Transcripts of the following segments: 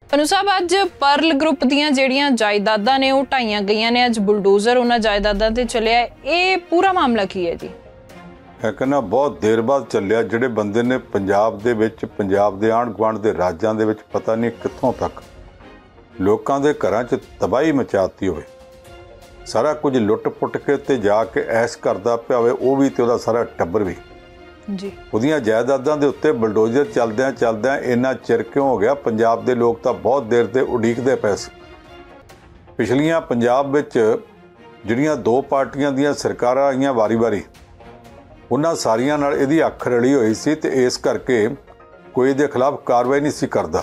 ਅਨੂ ਸਾਹਿਬ ਅੱਜ Pearl group ਦੀਆਂ ਜਿਹੜੀਆਂ ਜਾਇਦਾਦਾਂ ਨੇ ਉਹ ਢਾਈਆਂ ਗਈਆਂ ਨੇ, ਅੱਜ ਬੁਲਡੋਜ਼ਰ ਉਹਨਾਂ ਜਾਇਦਾਦਾਂ ਤੇ ਚੱਲਿਆ, ਇਹ ਪੂਰਾ ਮਾਮਲਾ ਕੀ ਹੈ ਜੀ? ਮੈਂ ਕਹਿੰਦਾ ਬਹੁਤ ਦੇਰ ਬਾਅਦ ਚੱਲਿਆ। ਜਿਹੜੇ ਬੰਦੇ ਨੇ ਪੰਜਾਬ ਦੇ ਵਿੱਚ, ਪੰਜਾਬ ਦੇ ਆਂਢ ਗੁਆਂਢ ਦੇ ਰਾਜਾਂ ਦੇ ਵਿੱਚ ਪਤਾ ਨਹੀਂ ਕਿੱਥੋਂ ਤੱਕ ਲੋਕਾਂ ਦੇ ਘਰਾਂ 'ਚ ਤਬਾਹੀ ਮਚਾਤੀ ਹੋਵੇ, ਸਾਰਾ ਕੁਝ ਲੁੱਟ ਪੁੱਟ ਕੇ ਤੇ ਜਾ ਕੇ ਐਸ਼ ਕਰਦਾ ਪਿਆ ਹੋਵੇ, ਉਹ ਵੀ ਤੇ ਉਹਦਾ ਸਾਰਾ ਟੱਬਰ ਵੀ ਜੀ। ਉਹਦੀਆਂ ਜਾਇਦਾਦਾਂ ਦੇ ਉੱਤੇ ਬਲਡੋਜ਼ਰ ਚੱਲਦਿਆਂ ਇੰਨਾ ਚਿਰ ਕਿਉਂ ਹੋ ਗਿਆ? ਪੰਜਾਬ ਦੇ ਲੋਕ ਤਾਂ ਬਹੁਤ ਦੇਰ ਤੇ ਉਡੀਕਦੇ ਪਏ ਸੀ। ਪਿਛਲੀਆਂ ਪੰਜਾਬ ਵਿੱਚ ਜਿਹੜੀਆਂ ਦੋ ਪਾਰਟੀਆਂ ਦੀਆਂ ਸਰਕਾਰਾਂ ਆਈਆਂ ਵਾਰੀ-ਵਾਰੀ, ਉਹਨਾਂ ਸਾਰੀਆਂ ਨਾਲ ਇਹਦੀ ਅੱਖ ਰਲੀ ਹੋਈ ਸੀ ਤੇ ਇਸ ਕਰਕੇ ਕੋਈ ਇਹਦੇ ਖਿਲਾਫ ਕਾਰਵਾਈ ਨਹੀਂ ਸੀ ਕਰਦਾ।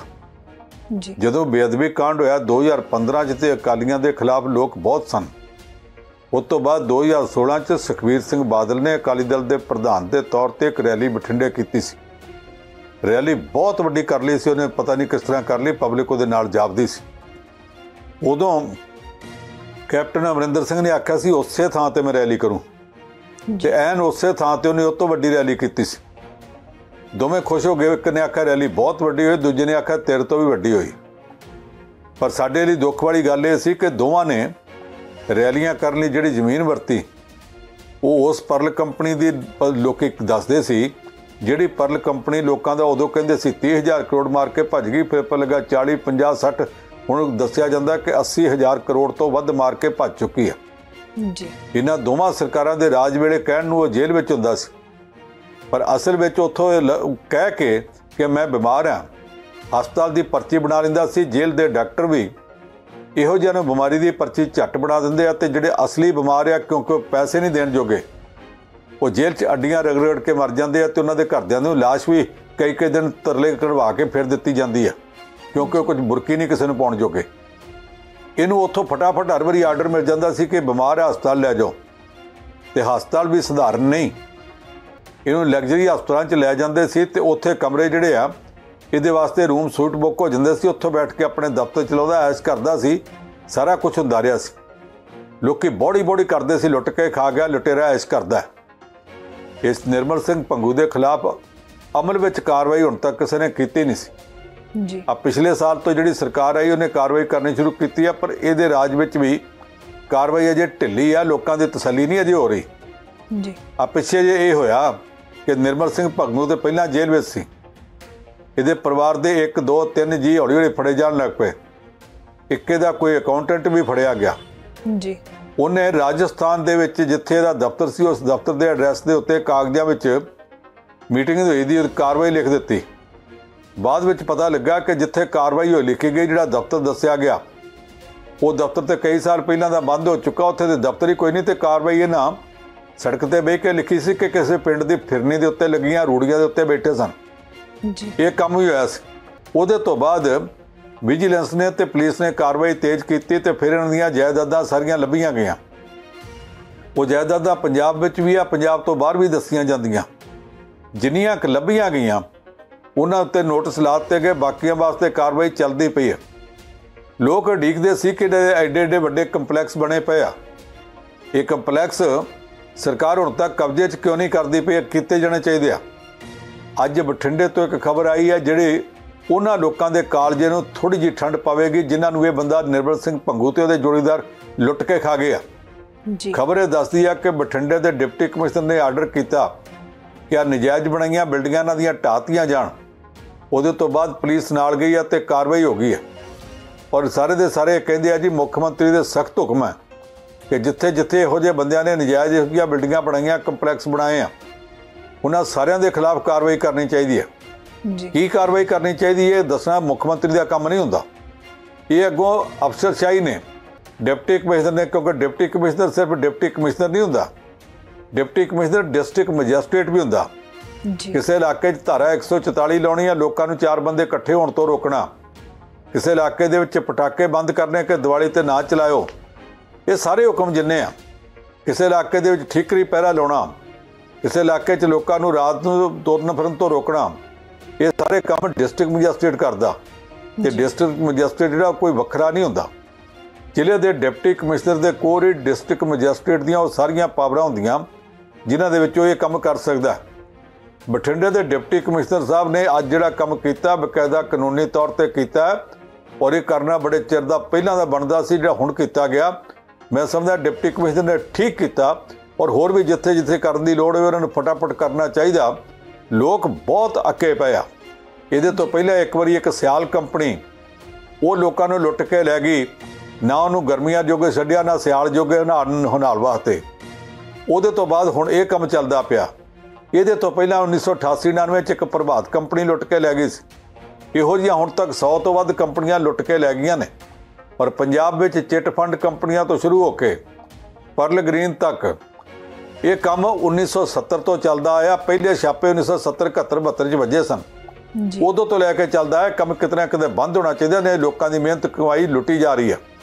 ਜਦੋਂ ਬੇਅਦਬੀ ਕਾਂਡ ਹੋਇਆ 2015 'ਚ ਤੇ ਅਕਾਲੀਆਂ ਦੇ ਖਿਲਾਫ ਲੋਕ ਬਹੁਤ ਸਨ। ਉਸ ਤੋਂ ਬਾਅਦ 2016 'ਚ ਸੁਖਬੀਰ ਸਿੰਘ ਬਾਦਲ ਨੇ ਅਕਾਲੀ ਦਲ ਦੇ ਪ੍ਰਧਾਨ ਦੇ ਤੌਰ ਤੇ ਇੱਕ ਰੈਲੀ ਬਠਿੰਡੇ ਕੀਤੀ ਸੀ। ਰੈਲੀ ਬਹੁਤ ਵੱਡੀ ਕਰ ਲਈ ਸੀ ਉਹਨੇ, ਪਤਾ ਨਹੀਂ ਕਿਸ ਤਰ੍ਹਾਂ ਕਰ ਲਈ, ਪਬਲਿਕ ਉਹਦੇ ਨਾਲ ਜਾਪਦੀ ਸੀ। ਉਦੋਂ ਕੈਪਟਨ ਅਮਰਿੰਦਰ ਸਿੰਘ ਨੇ ਆਖਿਆ ਸੀ ਉਸੇ ਥਾਂ ਤੇ ਮੈਂ ਰੈਲੀ ਕਰੂੰ, ਤੇ ਐਨ ਉਸੇ ਥਾਂ ਤੇ ਉਹਨੇ ਉਹ ਤੋਂ ਵੱਡੀ ਰੈਲੀ ਕੀਤੀ ਸੀ। ਦੋਵੇਂ ਖੁਸ਼ ਹੋ ਗਏ। ਇੱਕ ਨੇ ਆਖਿਆ ਰੈਲੀ ਬਹੁਤ ਵੱਡੀ ਹੋਈ, ਦੂਜੇ ਨੇ ਆਖਿਆ ਤੇਰੇ ਤੋਂ ਵੀ ਵੱਡੀ ਹੋਈ। ਪਰ ਸਾਡੇ ਲਈ ਦੁੱਖ ਵਾਲੀ ਗੱਲ ਇਹ ਸੀ ਕਿ ਦੋਵਾਂ ਨੇ ਰੈਲੀਆਂ ਕਰਨ ਲਈ ਜਿਹੜੀ ਜ਼ਮੀਨ ਵਰਤੀ ਉਹ ਉਸ ਪਰਲ ਕੰਪਨੀ ਦੀ ਲੋਕੀ ਦੱਸਦੇ ਸੀ, ਜਿਹੜੀ ਪਰਲ ਕੰਪਨੀ ਲੋਕਾਂ ਦਾ ਉਦੋਂ ਕਹਿੰਦੇ ਸੀ 30,000 ਕਰੋੜ ਮਾਰ ਕੇ ਭੱਜ ਗਈ, ਫਿਰ ਪਰ ਲੱਗਾ 40, 50, 60, ਹੁਣ ਦੱਸਿਆ ਜਾਂਦਾ ਕਿ 80,000 ਕਰੋੜ ਤੋਂ ਵੱਧ ਮਾਰ ਕੇ ਭੱਜ ਚੁੱਕੀ ਆ ਜੀ। ਇਹਨਾਂ ਦੋਵਾਂ ਸਰਕਾਰਾਂ ਦੇ ਰਾਜ ਵੇਲੇ ਕਹਿਣ ਨੂੰ ਉਹ ਜੇਲ੍ਹ ਵਿੱਚ ਹੁੰਦਾ ਸੀ, ਪਰ ਅਸਲ ਵਿੱਚ ਉੱਥੋਂ ਕਹਿ ਕੇ ਕਿ ਮੈਂ ਬਿਮਾਰ ਹਾਂ ਹਸਪਤਾਲ ਦੀ ਪਰਚੀ ਬਣਾ ਲੈਂਦਾ ਸੀ। ਜੇਲ੍ਹ ਦੇ ਡਾਕਟਰ ਵੀ ਇਹੋ ਜਿਹੀ ਨੂੰ ਬਿਮਾਰੀ ਦੀ ਪਰਚੀ ਝੱਟ ਬਣਾ ਦਿੰਦੇ ਆ, ਤੇ ਜਿਹੜੇ ਅਸਲੀ ਬਿਮਾਰ ਆ ਕਿਉਂਕਿ ਪੈਸੇ ਨਹੀਂ ਦੇਣ ਜੋਗੇ, ਉਹ ਜੇਲ੍ਹ 'ਚ ਅੱਡੀਆਂ ਰਗੜ ਕੇ ਮਰ ਜਾਂਦੇ ਆ, ਤੇ ਉਹਨਾਂ ਦੇ ਘਰਦਿਆਂ ਨੂੰ ਲਾਸ਼ ਵੀ ਕਈ ਦਿਨ ਤਰਲੇ ਕਢਵਾ ਕੇ ਫਿਰ ਦਿੱਤੀ ਜਾਂਦੀ ਆ, ਕਿਉਂਕਿ ਉਹ ਕੁਝ ਬੁਰਕੀ ਨਹੀਂ ਕਿਸੇ ਨੂੰ ਪਾਉਣ ਜੋਗੇ। ਇਹਨੂੰ ਉੱਥੋਂ ਫਟਾਫਟ ਹਰ ਵਾਰੀ ਆਰਡਰ ਮਿਲ ਜਾਂਦਾ ਸੀ ਕਿ ਬਿਮਾਰ ਹੈ ਹਸਪਤਾਲ ਲੈ ਜਾਓ, ਤੇ ਹਸਪਤਾਲ ਵੀ ਸਧਾਰਨ ਨਹੀਂ, ਇਹਨੂੰ ਲਗਜ਼ਰੀ ਹਸਪਤਾਲਾਂ 'ਚ ਲੈ ਜਾਂਦੇ ਸੀ, ਤੇ ਉੱਥੇ ਕਮਰੇ ਜਿਹੜੇ ਆ ਇਹਦੇ ਵਾਸਤੇ ਰੂਮ ਸੂਟ ਬੁੱਕ ਹੋ ਜਾਂਦੇ ਸੀ। ਉੱਥੋਂ ਬੈਠ ਕੇ ਆਪਣੇ ਦਫ਼ਤਰ ਚਲਾਉਂਦਾ, ਐਸ਼ ਕਰਦਾ ਸੀ, ਸਾਰਾ ਕੁਝ ਹੁੰਦਾ ਰਿਹਾ ਸੀ। ਲੋਕੀ ਬੋੜੀ ਕਰਦੇ ਸੀ, ਲੁੱਟ ਕੇ ਖਾ ਗਿਆ, ਲੁਟੇਰਾ ਐਸ਼ ਕਰਦਾ। ਇਸ ਨਿਰਮਲ ਸਿੰਘ ਭੰਗੂ ਦੇ ਖਿਲਾਫ ਅਮਲ ਵਿੱਚ ਕਾਰਵਾਈ ਹੁਣ ਤੱਕ ਕਿਸੇ ਨੇ ਕੀਤੀ ਨਹੀਂ ਸੀ ਜੀ। ਆ ਪਿਛਲੇ ਸਾਲ ਤੋਂ ਜਿਹੜੀ ਸਰਕਾਰ ਆਈ ਉਹਨੇ ਕਾਰਵਾਈ ਕਰਨੀ ਸ਼ੁਰੂ ਕੀਤੀ ਆ, ਪਰ ਇਹਦੇ ਰਾਜ ਵਿੱਚ ਵੀ ਕਾਰਵਾਈ ਅਜੇ ਢਿੱਲੀ ਆ, ਲੋਕਾਂ ਦੀ ਤਸੱਲੀ ਨਹੀਂ ਅਜੇ ਹੋ ਰਹੀ ਜੀ। ਆ ਪਿੱਛੇ ਜੇ ਇਹ ਹੋਇਆ ਕਿ ਨਿਰਮਲ ਸਿੰਘ ਭੰਗੂ ਤੇ ਪਹਿਲਾਂ ਜੇਲ੍ਹ ਵਿੱਚ ਸੀ, ਇਹਦੇ ਪਰਿਵਾਰ ਦੇ 1, 2, 3 ਜੀ ਹੌਲੀ ਫੜੇ ਜਾਣ ਲੱਗ ਪਏ। ਇੱਕੇ ਦਾ ਕੋਈ ਅਕਾਊਂਟੈਂਟ ਵੀ ਫੜਿਆ ਗਿਆ ਜੀ। ਉਹਨੇ ਰਾਜਸਥਾਨ ਦੇ ਵਿੱਚ ਜਿੱਥੇ ਇਹਦਾ ਦਫ਼ਤਰ ਸੀ ਉਸ ਦਫ਼ਤਰ ਦੇ ਐਡਰੈਸ ਦੇ ਉੱਤੇ ਕਾਗਜ਼ਾਂ ਵਿੱਚ ਮੀਟਿੰਗ ਹੋਈ ਦੀ ਕਾਰਵਾਈ ਲਿਖ ਦਿੱਤੀ। ਬਾਅਦ ਵਿੱਚ ਪਤਾ ਲੱਗਾ ਕਿ ਜਿੱਥੇ ਕਾਰਵਾਈ ਹੋਈ ਲਿਖੀ ਗਈ, ਜਿਹੜਾ ਦਫ਼ਤਰ ਦੱਸਿਆ ਗਿਆ ਉਹ ਦਫ਼ਤਰ ਤੇ ਕਈ ਸਾਲ ਪਹਿਲਾਂ ਦਾ ਬੰਦ ਹੋ ਚੁੱਕਾ, ਉੱਥੇ ਦੇ ਦਫ਼ਤਰ ਹੀ ਕੋਈ ਨਹੀਂ, ਤੇ ਕਾਰਵਾਈ ਇਹਨਾਂ ਸੜਕ ਤੇ ਬਹਿ ਕੇ ਲਿਖੀ ਸੀ ਕਿ ਕਿਸੇ ਪਿੰਡ ਦੀ ਫਿਰਨੀ ਦੇ ਉੱਤੇ ਲੱਗੀਆਂ ਰੂੜੀਆਂ ਦੇ ਉੱਤੇ ਬੈਠੇ ਸਨ ਜੀ। ਇਹ ਕੰਮ ਵੀ ਹੋਇਆ ਸੀ। ਉਹਦੇ ਤੋਂ ਬਾਅਦ ਵਿਜੀਲੈਂਸ ਨੇ ਤੇ ਪੁਲਿਸ ਨੇ ਕਾਰਵਾਈ ਤੇਜ਼ ਕੀਤੀ, ਤੇ ਫਿਰ ਇਹਨਾਂ ਦੀਆਂ ਜਾਇਦਾਦਾਂ ਸਾਰੀਆਂ ਲੱਭੀਆਂ ਗਈਆਂ। ਉਹ ਜਾਇਦਾਦਾਂ ਪੰਜਾਬ ਵਿੱਚ ਵੀ ਆ, ਪੰਜਾਬ ਤੋਂ ਬਾਹਰ ਵੀ ਦੱਸੀਆਂ ਜਾਂਦੀਆਂ। ਜਿੰਨੀਆਂ ਕੁ ਲੱਭੀਆਂ ਗਈਆਂ ਉਹਨਾਂ ਉੱਤੇ ਨੋਟਿਸ ਲਾ ਦਿੱਤੇ ਗਏ, ਬਾਕੀਆਂ ਵਾਸਤੇ ਕਾਰਵਾਈ ਚੱਲਦੀ ਪਈ ਹੈ। ਲੋਕ ਉਡੀਕਦੇ ਸੀ ਕਿ ਐਡੇ ਵੱਡੇ ਕੰਪਲੈਕਸ ਬਣੇ ਪਏ ਆ, ਇਹ ਕੰਪਲੈਕਸ ਸਰਕਾਰ ਹੁਣ ਤੱਕ ਕਬਜ਼ੇ 'ਚ ਕਿਉਂ ਨਹੀਂ ਕਰਦੀ ਪਈ, ਕੀਤੇ ਜਾਣੇ ਚਾਹੀਦੇ ਆ। ਅੱਜ ਬਠਿੰਡੇ ਤੋਂ ਇੱਕ ਖਬਰ ਆਈ ਹੈ ਜਿਹੜੇ ਉਹਨਾਂ ਲੋਕਾਂ ਦੇ ਕਾਲਜੇ ਨੂੰ ਥੋੜ੍ਹੀ ਜਿਹੀ ਠੰਡ ਪਵੇਗੀ ਜਿਨ੍ਹਾਂ ਨੂੰ ਇਹ ਬੰਦਾ ਨਿਰਮਲ ਸਿੰਘ ਭੰਗੂ ਤੇ ਉਹਦੇ ਜੋੜੀਦਾਰ ਲੁੱਟ ਕੇ ਖਾ ਗਏ ਆ। ਖਬਰ ਇਹ ਦੱਸਦੀ ਆ ਕਿ ਬਠਿੰਡੇ ਦੇ ਡਿਪਟੀ ਕਮਿਸ਼ਨਰ ਨੇ ਆਰਡਰ ਕੀਤਾ ਕਿ ਆ ਨਜਾਇਜ਼ ਬਣਾਈਆਂ ਬਿਲਡਿੰਗਾਂ ਇਹਨਾਂ ਦੀਆਂ ਢਾਹਤੀਆਂ ਜਾਣ। ਉਹਦੇ ਤੋਂ ਬਾਅਦ ਪੁਲਿਸ ਨਾਲ ਗਈ ਆ ਤੇ ਕਾਰਵਾਈ ਹੋ ਗਈ ਹੈ, ਔਰ ਸਾਰੇ ਦੇ ਸਾਰੇ ਕਹਿੰਦੇ ਆ ਜੀ ਮੁੱਖ ਮੰਤਰੀ ਦੇ ਸਖਤ ਹੁਕਮ ਹੈ ਕਿ ਜਿੱਥੇ ਜਿੱਥੇ ਇਹੋ ਜਿਹੇ ਬੰਦਿਆਂ ਨੇ ਨਜਾਇਜ਼ ਇਹੋ ਜਿਹੀਆਂ ਬਿਲਡਿੰਗਾਂ ਬਣਾਈਆਂ, ਕੰਪਲੈਕਸ ਬਣਾਏ ਆ, ਉਹਨਾਂ ਸਾਰਿਆਂ ਦੇ ਖਿਲਾਫ ਕਾਰਵਾਈ ਕਰਨੀ ਚਾਹੀਦੀ ਹੈ। ਕੀ ਕਾਰਵਾਈ ਕਰਨੀ ਚਾਹੀਦੀ ਹੈ ਦੱਸਣਾ ਮੁੱਖ ਮੰਤਰੀ ਦਾ ਕੰਮ ਨਹੀਂ ਹੁੰਦਾ, ਇਹ ਅੱਗੋਂ ਅਫਸਰਸ਼ਾਹੀ ਨੇ, ਡਿਪਟੀ ਕਮਿਸ਼ਨਰ ਨੇ, ਕਿਉਂਕਿ ਡਿਪਟੀ ਕਮਿਸ਼ਨਰ ਸਿਰਫ ਡਿਪਟੀ ਕਮਿਸ਼ਨਰ ਨਹੀਂ ਹੁੰਦਾ, ਡਿਪਟੀ ਕਮਿਸ਼ਨਰ ਡਿਸਟ੍ਰਿਕਟ ਮੈਜਿਸਟ੍ਰੇਟ ਵੀ ਹੁੰਦਾ। ਕਿਸੇ ਇਲਾਕੇ 'ਚ ਧਾਰਾ 144 ਲਾਉਣੀ ਆ, ਲੋਕਾਂ ਨੂੰ 4 ਬੰਦੇ ਇਕੱਠੇ ਹੋਣ ਤੋਂ ਰੋਕਣਾ, ਕਿਸੇ ਇਲਾਕੇ ਦੇ ਵਿੱਚ ਪਟਾਕੇ ਬੰਦ ਕਰਨੇ ਕਿ ਦੀਵਾਲੀ ਤੇ ਨਾ ਚਲਾਇਓ, ਇਹ ਸਾਰੇ ਹੁਕਮ ਜਿੰਨੇ ਆ, ਕਿਸੇ ਇਲਾਕੇ ਦੇ ਵਿੱਚ ਠੀਕਰੀ ਪਹਿਰਾ ਲਾਉਣਾ, ਕਿਸੇ ਇਲਾਕੇ 'ਚ ਲੋਕਾਂ ਨੂੰ ਰਾਤ ਨੂੰ ਤੁਰਨ ਫਿਰਨ ਤੋਂ ਰੋਕਣਾ, ਇਹ ਸਾਰੇ ਕੰਮ ਡਿਸਟ੍ਰਿਕਟ ਮੈਜਿਸਟ੍ਰੇਟ ਕਰਦਾ। ਤੇ ਡਿਸਟ੍ਰਿਕਟ ਮੈਜਿਸਟ੍ਰੇਟ ਜਿਹੜਾ ਕੋਈ ਵੱਖਰਾ ਨਹੀਂ ਹੁੰਦਾ, ਜ਼ਿਲ੍ਹੇ ਦੇ ਡਿਪਟੀ ਕਮਿਸ਼ਨਰ ਦੇ ਕੋਲ ਹੀ ਡਿਸਟ੍ਰਿਕਟ ਮੈਜਿਸਟ੍ਰੇਟ ਦੀਆਂ ਉਹ ਸਾਰੀਆਂ ਪਾਵਰਾਂ ਹੁੰਦੀਆਂ ਜਿਨ੍ਹਾਂ ਦੇ ਵਿੱਚੋਂ ਇਹ ਕੰਮ ਕਰ ਸਕਦਾ। ਬਠਿੰਡੇ ਦੇ ਡਿਪਟੀ ਕਮਿਸ਼ਨਰ ਸਾਹਿਬ ਨੇ ਅੱਜ ਜਿਹੜਾ ਕੰਮ ਕੀਤਾ ਬਕਾਇਦਾ ਕਾਨੂੰਨੀ ਤੌਰ ਤੇ ਕੀਤਾ, ਔਰ ਇਹ ਕਰਨਾ ਬੜੇ ਚਿਰ ਦਾ ਪਹਿਲਾਂ ਦਾ ਬਣਦਾ ਸੀ, ਜਿਹੜਾ ਹੁਣ ਕੀਤਾ ਗਿਆ। ਮੈਂ ਸਮਝਦਾ ਡਿਪਟੀ ਕਮਿਸ਼ਨਰ ਨੇ ਠੀਕ ਕੀਤਾ, ਔਰ ਹੋਰ ਵੀ ਜਿੱਥੇ ਜਿੱਥੇ ਕਰਨ ਦੀ ਲੋੜ ਹੋਵੇ ਉਹਨਾਂ ਨੂੰ ਫਟਾਫਟ ਕਰਨਾ ਚਾਹੀਦਾ। ਲੋਕ ਬਹੁਤ ਅੱਕੇ ਪਏ ਆ। ਇਹਦੇ ਤੋਂ ਪਹਿਲਾਂ ਇੱਕ ਵਾਰੀ ਇੱਕ ਸਿਆਲ ਕੰਪਨੀ ਉਹ ਲੋਕਾਂ ਨੂੰ ਲੁੱਟ ਕੇ ਲੈ ਗਈ, ਨਾ ਉਹਨੂੰ ਗਰਮੀਆਂ ਜੋਗੇ ਛੱਡਿਆ, ਨਾ ਸਿਆਲ ਜੋਗੇ ਹੁਨਾਲ ਵਾਸਤੇ। ਉਹਦੇ ਤੋਂ ਬਾਅਦ ਹੁਣ ਇਹ ਕੰਮ ਚੱਲਦਾ ਪਿਆ। ਇਹਦੇ ਤੋਂ ਪਹਿਲਾਂ 1988-99 'ਚ ਇੱਕ ਪ੍ਰਭਾਤ ਕੰਪਨੀ ਲੁੱਟ ਕੇ ਲੈ ਗਈ ਸੀ। ਇਹੋ ਜਿਹੀਆਂ ਹੁਣ ਤੱਕ 100 ਤੋਂ ਵੱਧ ਕੰਪਨੀਆਂ ਲੁੱਟ ਕੇ ਲੈ ਗਈਆਂ ਨੇ। ਪਰ ਪੰਜਾਬ ਵਿੱਚ ਚਿੱਟ ਫੰਡ ਕੰਪਨੀਆਂ ਤੋਂ ਸ਼ੁਰੂ ਹੋ ਕੇ ਪਰਲ ਗ੍ਰੀਨ ਤੱਕ ਇਹ ਕੰਮ 1970 ਤੋਂ ਚੱਲਦਾ ਆਇਆ। ਪਹਿਲੇ ਛਾਪੇ 1970, 71, 72 'ਚ ਵੱਜੇ ਸਨ। ਉਦੋਂ ਤੋਂ ਲੈ ਕੇ ਚੱਲਦਾ ਹੈ ਕੰਮ। ਕਿਤੇ ਨਾ ਕਿਤੇ ਬੰਦ ਹੋਣਾ ਚਾਹੀਦਾ, ਨੇ ਲੋਕਾਂ ਦੀ ਮਿਹਨਤ ਕਮਾਈ ਲੁੱਟੀ ਜਾ ਰਹੀ ਹੈ।